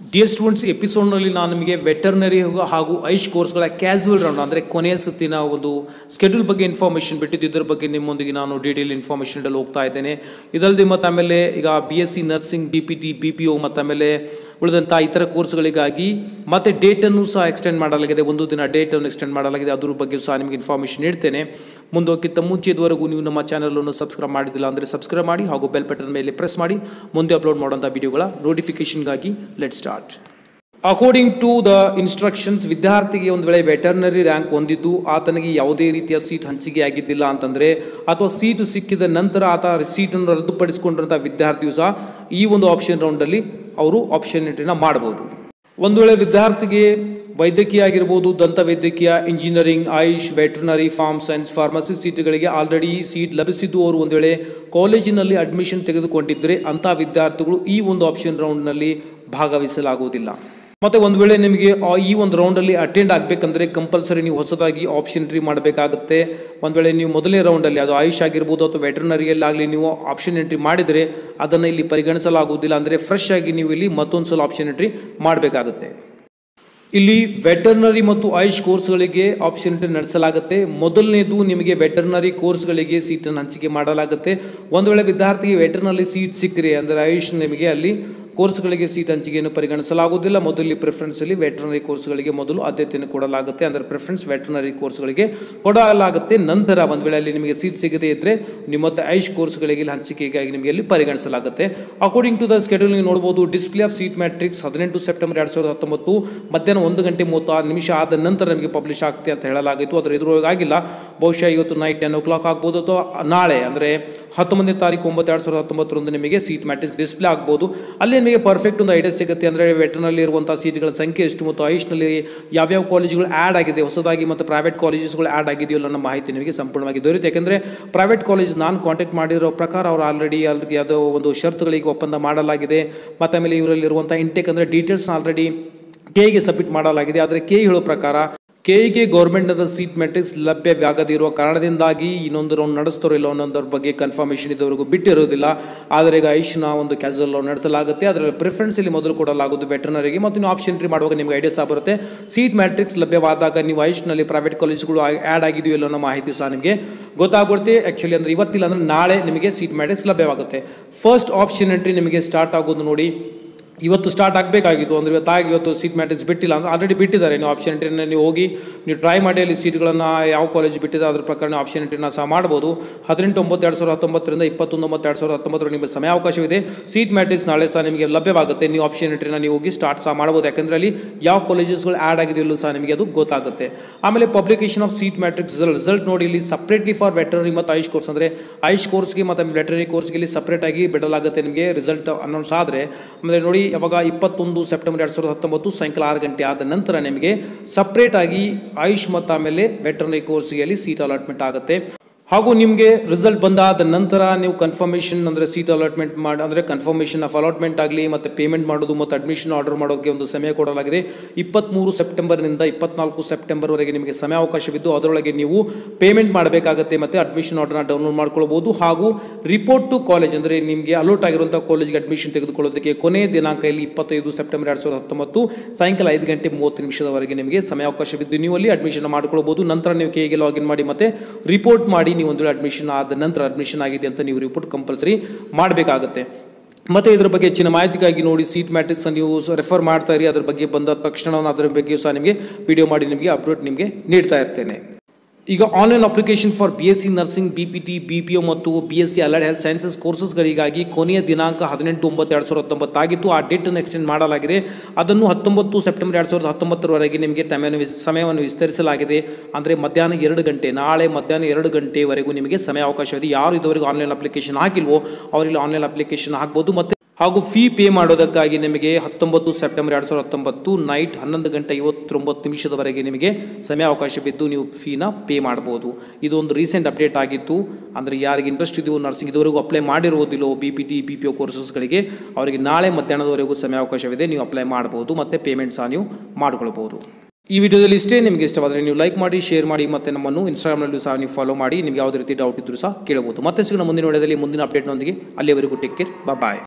Dear students, ಎಪಿಸೋಡ್ನಲ್ಲಿ ನಾನು ನಿಮಗೆ veterinary ಹಾಗೂ ಐಶ್ ಕೋರ್ಸ್ಗಳ ಕ್ಯಾಸುವಲ್ ರೌಂಡ್ ಅಂದರೆ ಕೊನೆಯ ಸುತ್ತಿನ ಒಂದು ಸ್ಕೆಡ್ಯೂಲ್ ಬಗ್ಗೆ ಇನ್ಫಾರ್ಮೇಷನ್ ಬಿಟ್ಟಿದ್ದು. ಇದರ ಬಗ್ಗೆ ನಿಮ್ಮೊಂದಿಗೆ ನಾನು ಡೀಟೇಲ್ ಇನ್ಫಾರ್ಮೇಷನ್ ಇಡಲು ಹೋಗ್ತಾ ಇದ್ದೇನೆ. ಇದಲ್ಲದೆ ಮತ್ತು ಆಮೇಲೆ ಈಗ BSc ನರ್ಸಿಂಗ್, BPT, BPO ಮತ್ತು ಆಮೇಲೆ ಉಳಿದಂಥ ಇತರ ಕೋರ್ಸ್ಗಳಿಗಾಗಿ ಮತ್ತೆ ಡೇಟನ್ನು ಸಹ ಎಕ್ಸ್ಟೆಂಡ್ ಮಾಡಲಾಗಿದೆ. ಒಂದು ದಿನ ಡೇಟನ್ನು ಎಕ್ಸ್ಟೆಂಡ್ ಮಾಡಲಾಗಿದೆ. ಅದ್ರ ಬಗ್ಗೆ ಸಹ ನಿಮಗೆ ಇನ್ಫಾರ್ಮೇಷನ್ ನೀಡ್ತೇನೆ. ಮುಂದೋಕ್ಕಿಂತ ಮುಂಚೆ ಇದುವರೆಗೂ ನೀವು ನಮ್ಮ ಚಾನಲನ್ನು ಸಬ್ಸ್ಕ್ರೈಬ್ ಮಾಡಿದಿಲ್ಲ ಅಂದರೆ ಸಬ್ಸ್ಕ್ರೈಬ್ ಮಾಡಿ ಹಾಗೂ ಬೆಲ್ ಬಟನ್ ಮೇಲೆ ಪ್ರೆಸ್ ಮಾಡಿ ಮುಂದೆ ಅಪ್ಲೋಡ್ ಮಾಡುವಂಥ ವಿಡಿಯೋಗಳ ನೋಟಿಫಿಕೇಷನ್ಗಾಗಿ let start. According to the instructions, ವಿದ್ಯಾರ್ಥಿಗೆ ಒಂದು ವೇಳೆ ವೆಟರ್ನರಿ ರ್ಯಾಂಕ್ ಹೊಂದಿದ್ದು ಆತನಿಗೆ ಯಾವುದೇ ರೀತಿಯ ಸೀಟ್ ಹಂಚಿಕೆ ಆಗಿದ್ದಿಲ್ಲ ಅಂತಂದರೆ ಅಥವಾ ಸೀಟು ಸಿಕ್ಕಿದ ನಂತರ ಆತ ಸೀಟನ್ನು ರದ್ದುಪಡಿಸಿಕೊಂಡಿರುವಂಥ ವಿದ್ಯಾರ್ಥಿಯು ಸಹ ಈ ಒಂದು ಆಪ್ಷನ್ ರೌಂಡಲ್ಲಿ ಅವರು ಆಪ್ಷನ್ ಎಂಟ್ರಿನ ಮಾಡ್ಬೋದು. ಒಂದು ವೇಳೆ ವಿದ್ಯಾರ್ಥಿಗೆ ವೈದ್ಯಕೀಯ ಆಗಿರ್ಬೋದು, ದಂತ ವೈದ್ಯಕೀಯ, engineering, AYUSH, veterinary, farm science, pharmacy ಸೀಟ್ಗಳಿಗೆ ಆಲ್ರೆಡಿ ಸೀಟ್ ಲಭಿಸಿದ್ದು ಅವರು ಒಂದು ವೇಳೆ ಕಾಲೇಜಿನಲ್ಲಿ ಅಡ್ಮಿಷನ್ ತೆಗೆದುಕೊಂಡಿದ್ದರೆ ಅಂಥ ವಿದ್ಯಾರ್ಥಿಗಳು ಈ ಒಂದು ಆಪ್ಷನ್ ರೌಂಡ್ನಲ್ಲಿ ಭಾಗವಹಿಸಲಾಗುವುದಿಲ್ಲ. ಮತ್ತು ಒಂದು ವೇಳೆ ನಿಮಗೆ ಈ ಒಂದು ರೌಂಡಲ್ಲಿ ಅಟೆಂಡ್ ಆಗಬೇಕಂದ್ರೆ ಕಂಪಲ್ಸರಿ ನೀವು ಹೊಸದಾಗಿ ಆಪ್ಷನ್ ಎಂಟ್ರಿ ಮಾಡಬೇಕಾಗುತ್ತೆ. ಒಂದು ವೇಳೆ ನೀವು ಮೊದಲನೇ ರೌಂಡಲ್ಲಿ ಅದು ಆಯುಷ್ ಆಗಿರ್ಬೋದು ಅಥವಾ ವೆಟರ್ನರಿಯಲ್ಲಾಗಲಿ ನೀವು ಆಪ್ಷನ್ ಎಂಟ್ರಿ ಮಾಡಿದರೆ ಅದನ್ನು ಇಲ್ಲಿ ಪರಿಗಣಿಸಲಾಗುವುದಿಲ್ಲ. ಅಂದರೆ ಫ್ರೆಶ್ ಆಗಿ ನೀವು ಇಲ್ಲಿ ಮತ್ತೊಂದು ಸಲ ಆಪ್ಷನ್ ಎಂಟ್ರಿ ಮಾಡಬೇಕಾಗುತ್ತೆ. ಇಲ್ಲಿ ವೆಟರ್ನರಿ ಮತ್ತು ಆಯುಷ್ ಕೋರ್ಸ್ಗಳಿಗೆ ಆಪ್ಷನ್ ಎಂಟ್ರಿ ನಡೆಸಲಾಗುತ್ತೆ. ಮೊದಲನೇದು ನಿಮಗೆ ವೆಟರ್ನರಿ ಕೋರ್ಸ್ಗಳಿಗೆ ಸೀಟನ್ನು ಹಂಚಿಕೆ ಮಾಡಲಾಗುತ್ತೆ. ಒಂದು ವೇಳೆ ವಿದ್ಯಾರ್ಥಿಗೆ ವೆಟರ್ನರಿ ಸೀಟ್ ಸಿಕ್ಕರೆ ಅಂದರೆ ಆಯುಷ್ ನಿಮಗೆ ಅಲ್ಲಿ ಕೋರ್ಸ್ಗಳಿಗೆ ಸೀಟ್ ಹಂಚಿಕೆಯನ್ನು ಪರಿಗಣಿಸಲಾಗುವುದಿಲ್ಲ. ಮೊದಲು ಪ್ರಿಫರೆನ್ಸಲ್ಲಿ ವೆಟರ್ನರಿ ಕೋರ್ಸ್ಗಳಿಗೆ ಮೊದಲು ಆದ್ಯತೆಯನ್ನು ಕೊಡಲಾಗುತ್ತೆ. ಅಂದರೆ ಪ್ರಿಫರೆನ್ಸ್ ವೆಟರ್ನರಿ ಕೋರ್ಸ್ಗಳಿಗೆ ಕೊಡಲಾಗುತ್ತೆ. ನಂತರ ಒಂದು ವೇಳೆ ಅಲ್ಲಿ ನಿಮಗೆ ಸೀಟ್ ಸಿಗದೇ ಇದ್ದರೆ ನಿಮ್ಮ ಮತ್ತೆ ಆಯುಷ್ ಕೋರ್ಸ್ಗಳಿಗೆ ಹಂಚಿಕೆಗಾಗಿ ನಿಮಗೆ ಅಲ್ಲಿ ಪರಿಗಣಿಸಲಾಗುತ್ತೆ. ಅಕಾರ್ಡಿಂಗ್ ಟು ದ ಸ್ಕೆಡ್ಯೂಲ್ ನೀವು ನೋಡಬಹುದು. Display of seat matrix 18 September 2019 ಮಧ್ಯಾಹ್ನ 1:36 ಆದ ನಂತರ ನಮಗೆ ಪಬ್ಲಿಷ್ ಆಗುತ್ತೆ ಅಂತ ಹೇಳಲಾಗಿತ್ತು. ಅದರ ಎದುರು ಆಗಿಲ್ಲ. ಬಹುಶಃ ಇವತ್ತು ನೈಟ್ 10 o'clock ಆಗ್ಬೋದು ಅಥವಾ ನಾಳೆ ಅಂದರೆ 19ನೇ ತಾರೀಕು 9/2019 ನಿಮಗೆ ಸೀಟ್ ಮ್ಯಾಟ್ರಿಕ್ಸ್ ಡಿಸ್ಪ್ಲೇ ಆಗ್ಬೋದು. ಅಲ್ಲಿ ನಿಮಗೆ ಪರ್ಫೆಕ್ಟ್ ಒಂದು ಐಡಿಯಾ ಸಿಗುತ್ತೆ. ಅಂದರೆ ವೆಟರ್ನಲ್ಲಿ ಇರುವಂಥ ಸೀಟ್ಗಳ ಸಂಖ್ಯೆ ಎಷ್ಟು ಮತ್ತು ಆಯುಷ್ನಲ್ಲಿ ಯಾವ್ಯಾವ ಕಾಲೇಜುಗಳು ಆ್ಯಡ್ ಆಗಿದೆ ಹೊಸದಾಗಿ ಮತ್ತು ಪ್ರೈವೇಟ್ ಕಾಲೇಜಸ್ಗಳು ಆ್ಯಡ್ ಆಗಿದೆಯೋ ಅನ್ನೋ ಮಾಹಿತಿ ನಿಮಗೆ ಸಂಪೂರ್ಣವಾಗಿ ದೊರೆಯುತ್ತೆ. ಯಾಕೆಂದರೆ ಪ್ರೈವೇಟ್ ಕಾಲೇಜ್ ನಾನು ಕಾಂಟ್ಯಾಕ್ಟ್ ಮಾಡಿರೋ ಪ್ರಕಾರ ಅವರು ಆಲ್ರೆಡಿ ಯಾವುದೋ ಒಂದು ಷರತ್ತುಗಳಿಗೆ ಒಪ್ಪಂದ ಮಾಡಲಾಗಿದೆ. ಮತ್ತು ಆಮೇಲೆ ಇವರಲ್ಲಿರುವಂಥ ಇಂಟೇಕ್ ಅಂದರೆ ಡೀಟೇಲ್ಸ್ ಆಲ್ರೆಡಿ ಕೆಗೆ ಸಬ್ಮಿಟ್ ಮಾಡಲಾಗಿದೆ. ಆದರೆ ಕೆ ಹೇಳೋ ಪ್ರಕಾರ ಕೆಗೆ ಗೌರ್ಮೆಂಟ್ನ ಸೀಟ್ ಮ್ಯಾಟ್ರಿಕ್ಸ್ ಲಭ್ಯವಾಗದಿರುವ ಕಾರಣದಿಂದಾಗಿ ಇನ್ನೊಂದು ರೌಂಡ್ ನಡೆಸ್ತಾರೋ ಇಲ್ಲ ಅನ್ನೋದ್ರ ಬಗ್ಗೆ ಕನ್ಫರ್ಮೇಷನ್ ಇದ್ದವರೆಗೂ ಬಿಟ್ಟಿರೋದಿಲ್ಲ. ಆದರೆ ಈಗ ಆಯುಷ್ನ ಒಂದು ಕ್ಯಾಸುವಲ್ ರೌಂಡ್ ನಡೆಸಲಾಗುತ್ತೆ. ಅದರಲ್ಲಿ ಪ್ರಿಫರೆನ್ಸ್ ಇಲ್ಲಿ ಮೊದಲು ಕೊಡಲಾಗುವುದು ವೆಟರ್ನರಿಗೆ. ಮತ್ತು ನೀವು ಆಪ್ಷನ್ ಎಂಟ್ರಿ ಮಾಡುವಾಗ ನಿಮಗೆ ಐಡಿಯಾ ಸಹ ಬರುತ್ತೆ. ಸೀಟ್ ಮ್ಯಾಟ್ರಿಕ್ಸ್ ಲಭ್ಯವಾದಾಗ ನೀವು ಆಯುಷ್ನಲ್ಲಿ ಪ್ರೈವೇಟ್ ಕಾಲೇಜುಗಳು ಆ್ಯಡ್ ಆಗಿದೆಯೋ ಇಲ್ಲ ಅನ್ನೋ ಮಾಹಿತಿ ಸಹ ನಿಮಗೆ ಗೊತ್ತಾಗ್ಬಿಡುತ್ತೆ. ಆ್ಯಕ್ಚುಲಿ ಅಂದರೆ ಇವತ್ತಿಲ್ಲ ಅಂದರೆ ನಾಳೆ ನಿಮಗೆ ಸೀಟ್ ಮ್ಯಾಟ್ರಿಕ್ಸ್ ಲಭ್ಯವಾಗುತ್ತೆ. ಫಸ್ಟ್ ಆಪ್ಷನ್ ಎಂಟ್ರಿ ನಿಮಗೆ ಸ್ಟಾರ್ಟ್ ಆಗೋದು ನೋಡಿ ಇವತ್ತು ಸ್ಟಾರ್ಟ್ ಆಗಬೇಕಾಗಿತ್ತು. ಅಂದರೆ ಇವತ್ತು ಸೀಟ್ ಮ್ಯಾಟ್ರಿಕ್ಸ್ ಬಿಟ್ಟಿಲ್ಲ ಅಂದರೆ ಆಲ್ರೆಡಿ ಬಿಟ್ಟಿದ್ದಾರೆ. ನೀವು ಆಪ್ಷನ್ ಎಂಟ್ರಿನ ನೀವು ಹೋಗಿ ನೀವು ಟ್ರೈ ಮಾಡಿ ಅಲ್ಲಿ ಸೀಟ್ಗಳನ್ನು ಯಾವ ಕಾಲೇಜ್ ಬಿಟ್ಟಿದೆ ಅದ್ರ ಪ್ರಕಾರ ನೀವು ಆಪ್ಷನ್ ಎಂಟ್ರಿನ ಸಹ ಮಾಡ್ಬೋದು. 18/9/2019 21/2019 ನಿಮಗೆ ಸಮಯಾವಕಾಶವಿದೆ. ಸೀಟ್ ಮ್ಯಾಟ್ರಿಕ್ಸ್ ನಾಳೆ ಸಹ ನಿಮಗೆ ಲಭ್ಯವಾಗುತ್ತೆ. ನೀವು ಆಪ್ಷನ್ ಎಂಟ್ರಿನ ನೀವು ಹೋಗಿ ಸ್ಟಾರ್ಟ್ ಸಹ ಮಾಡ್ಬೋದು. ಯಾಕೆಂದರೆ ಅಲ್ಲಿ ಯಾವ ಕಾಲೇಜಸ್ಗಳು ಆ್ಯಡ್ ಆಗಿದೆಯಲ್ಲೂ ಸಹ ನಿಮಗೆ ಅದು ಗೊತ್ತಾಗುತ್ತೆ. ಆಮೇಲೆ publication of seat matrix result ನೋಡಿ ಇಲ್ಲಿ ಸಪ್ರೇಟ್ಲಿ ಫಾರ್ ವೆಟರ್ನರಿ ಮತ್ತು ಆಯುಷ್ ಕೋರ್ಸ್ ಅಂದರೆ ಆಯುಷ್ ಕೋರ್ಸ್ಗೆ ಮತ್ತು ವೆಟರ್ನರಿ ಕೋರ್ಸ್ಗೆ ಇಲ್ಲಿ ಸಪ್ರೇಟಾಗಿ ಬಿಡಲಾಗುತ್ತೆ. ನಿಮಗೆ ರಿಸಲ್ಟ್ ಅನೌನ್ಸ್ ಆದರೆ ಆಮೇಲೆ ನೋಡಿ ಯಾವಾಗ 21 ಸೆಪ್ಟೆಂಬರ್ 2019 ಸಾಯಂಕಾಲ 6 ಗಂಟೆ ಆದ ನಂತರ ನಿಮಗೆ ಸಪ್ರೇಟ್ ಆಗಿ ಆಯುಷ್ ಮತ್ತು ಆಮೇಲೆ ವೆಟರ್ನರಿ ಕೋರ್ಸ್ಗೆ ಅಲ್ಲಿ ಸೀಟ್ ಅಲಾಟ್ಮೆಂಟ್ ಆಗುತ್ತೆ. ಹಾಗೂ ನಿಮಗೆ ರಿಸಲ್ಟ್ ಬಂದಾದ ನಂತರ ನೀವು ಕನ್ಫರ್ಮೇಷನ್ ಅಂದರೆ ಸೀಟ್ ಅಲಾಟ್ಮೆಂಟ್ ಮಾಡಿ ಅಂದರೆ ಕನ್ಫರ್ಮೇಷನ್ ಆಫ್ ಅಲಾಟ್ಮೆಂಟ್ ಆಗಲಿ ಮತ್ತು ಪೇಮೆಂಟ್ ಮಾಡೋದು ಮತ್ತು ಅಡ್ಮಿಷನ್ ಆರ್ಡರ್ ಮಾಡೋದಕ್ಕೆ ಒಂದು ಸಮಯ ಕೊಡಲಾಗಿದೆ. 23 ಸೆಪ್ಟೆಂಬರ್ನಿಂದ 24 ಸೆಪ್ಟೆಂಬರ್ವರೆಗೆ ನಿಮಗೆ ಸಮಯಾವಕಾಶವಿದ್ದು ಅದರೊಳಗೆ ನೀವು ಪೇಮೆಂಟ್ ಮಾಡಬೇಕಾಗುತ್ತೆ ಮತ್ತು ಅಡ್ಮಿಷನ್ ಆರ್ಡರ್ನ ಡೌನ್ಲೋಡ್ ಮಾಡ್ಕೊಳ್ಬೋದು. ಹಾಗೂ ರಿಪೋರ್ಟ್ ಟು ಕಾಲೇಜ್ ಅಂದರೆ ನಿಮಗೆ ಅಲೋಟ್ ಆಗಿರುವಂಥ ಕಾಲೇಜ್ಗೆ ಅಡ್ಮಿಷನ್ ತೆಗೆದುಕೊಳ್ಳೋದಕ್ಕೆ ಕೊನೆಯ ದಿನಾಂಕ ಇಲ್ಲಿ 25 ಸೆಪ್ಟೆಂಬರ್ 2019 ಸಾಯಂಕಾಲ 5:30 ನಿಮಗೆ ಸಮಯಾವಕಾಶವಿದ್ದು ನೀವು ಅಲ್ಲಿ ಅಡ್ಮಿಷನ್ ಮಾಡ್ಕೊಳ್ಬೋದು. ನಂತರ ನೀವು ಕೆಗೆ ಲಾಗಿನ್ ಮಾಡಿ ಮತ್ತು ರಿಪೋರ್ಟ್ ಮಾಡಿ ನೀವು ಒಂದು ಅಡ್ಮಿಷನ್ ಆದ ನಂತರ ಅಡ್ಮಿಷನ್ ಆಗಿದೆ ಅಂತ ನೀವು ರಿಪೋರ್ಟ್ ಕಂಪಲ್ಸರಿ ಮಾಡಬೇಕಾಗುತ್ತೆ. ಮತ್ತು ಇದರ ಬಗ್ಗೆ ಹೆಚ್ಚಿನ ಮಾಹಿತಿಗಾಗಿ ನೋಡಿ ಸೀಟ್ ಮ್ಯಾಟ್ರಿಕ್ಸ್ ನೀವು ರೆಫರ್ ಮಾಡ್ತಾ ಇರಿ. ಅದರ ಬಗ್ಗೆ ಬಂದ ತಕ್ಷಣ ಅದರ ಬಗ್ಗೆ ಸಹ ನಿಮಗೆ ವಿಡಿಯೋ ಮಾಡಿ ನಿಮಗೆ ಅಪ್ಡೇಟ್ ನಿಮಗೆ ನೀಡ್ತಾ ಇರ್ತೇನೆ. ಈಗ online application for BSc nursing, BPT, BPO ಮತ್ತು BSc ಅಲೈಡ್ ಹೆಲ್ತ್ ಸೈನ್ಸಸ್ ಕೋರ್ಸಸ್ಗಳಿಗಾಗಿ ಕೊನೆಯ ದಿನಾಂಕ 18/9/2019 ಆಗಿತ್ತು. ಆ ಡೇಟನ್ನು ಎಕ್ಸ್ಟೆಂಡ್ ಮಾಡಲಾಗಿದೆ. ಅದನ್ನು 19 ಸೆಪ್ಟೆಂಬರ್ 2019 ನಿಮಗೆ ಸಮಯವನ್ನು ವಿಸ್ತರಿಸಲಾಗಿದೆ. ಅಂದರೆ ಮಧ್ಯಾಹ್ನ 2 ಗಂಟೆ ನಾಳೆ ಮಧ್ಯಾಹ್ನ 2 ಗಂಟೆವರೆಗೂ ನಿಮಗೆ ಸಮಯಾವಕಾಶವಿದೆ. ಯಾರು ಇದುವರೆಗೂ ಆನ್ಲೈನ್ ಅಪ್ಲಿಕೇಶನ್ ಹಾಕಿಲ್ವೋ ಅವರಿಗೆ ಆನ್ಲೈನ್ ಅಪ್ಲಿಕೇಶನ್ ಹಾಕ್ಬೋದು. ಮತ್ತು ಹಾಗೂ ಫೀ ಪೇ ಮಾಡೋದಕ್ಕಾಗಿ ನಿಮಗೆ 19 ಸೆಪ್ಟೆಂಬರ್ 2019 ನೈಟ್ 11:59 ನಿಮಗೆ ಸಮಯಾವಕಾಶವಿದ್ದು ನೀವು ಫೀನ ಪೇ ಮಾಡ್ಬೋದು. ಇದೊಂದು ರೀಸೆಂಟ್ ಅಪ್ಡೇಟ್ ಆಗಿತ್ತು. ಅಂದರೆ ಯಾರಿಗೆ ಇಂಟ್ರೆಸ್ಟ್ ಇದೆಯೋ ನರ್ಸಿಂಗ್ ಇದುವರೆಗೂ ಅಪ್ಲೈ ಮಾಡಿರೋದಿಲ್ಲೋ BPT, BPO ಕೋರ್ಸಸ್ಗಳಿಗೆ ಅವರಿಗೆ ನಾಳೆ ಮಧ್ಯಾಹ್ನದವರೆಗೂ ಸಮಯಾವಕಾಶವಿದೆ. ನೀವು ಅಪ್ಲೈ ಮಾಡ್ಬೋದು ಮತ್ತು ಪೇಮೆಂಟ್ ಸಹ ನೀವು ಮಾಡ್ಕೊಳ್ಬೋದು. ಈ ವಿಡಿಯೋದಲ್ಲಿ ಇಷ್ಟೇ. ನಿಮಗೆ ಇಷ್ಟವಾದರೆ ನೀವು ಲೈಕ್ ಮಾಡಿ, ಶೇರ್ ಮಾಡಿ ಮತ್ತು ನಮ್ಮನ್ನು ಇನ್ಸ್ಟಾಗ್ರಾಮ್ನಲ್ಲೂ ಸಹ ನೀವು ಫಾಲೋ ಮಾಡಿ. ನಿಮಗೆ ಯಾವುದೇ ರೀತಿ ಡೌಟ್ ಇದ್ದರೂ ಸಹ ಕೇಳಬಹುದು. ಮತ್ತೆ ಸಿಗೋಣ ಮುಂದಿನ ವಿಡಿಯೋದಲ್ಲಿ ಮುಂದಿನ ಅಪ್ಡೇಟ್ನೊಂದಿಗೆ. ಅಲ್ಲಿಯವರೆಗೂ ಟೇಕ್ ಕೇರ್, ಬಾಯ್.